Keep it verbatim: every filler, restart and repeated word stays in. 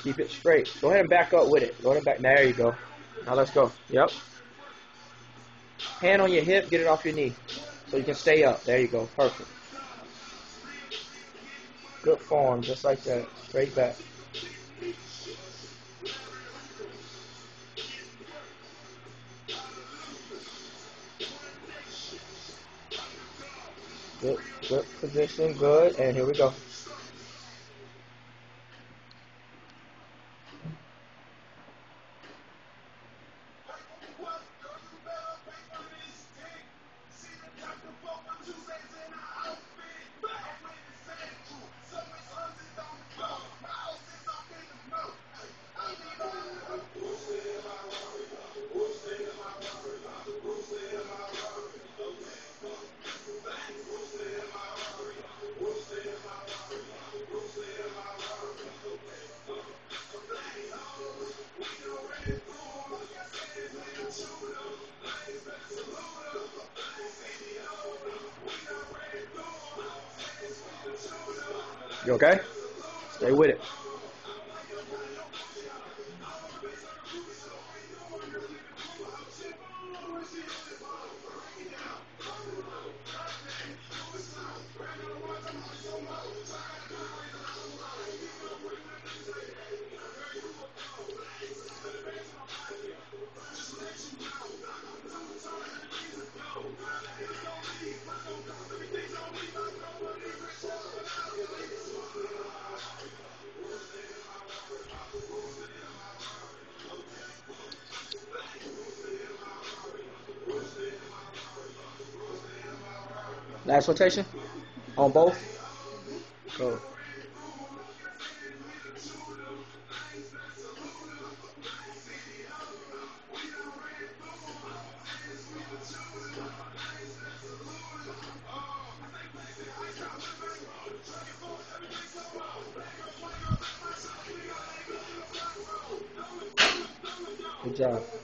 Keep it straight. Go ahead and back up with it. Go ahead and back. There you go. Now let's go. Yep. Hand on your hip. Get it off your knee. So you can stay up. There you go. Perfect. Good form. Just like that. Straight back. Good. Good position. Good. And here we go. You okay? Stay with it. Last rotation on both. Go. Good job.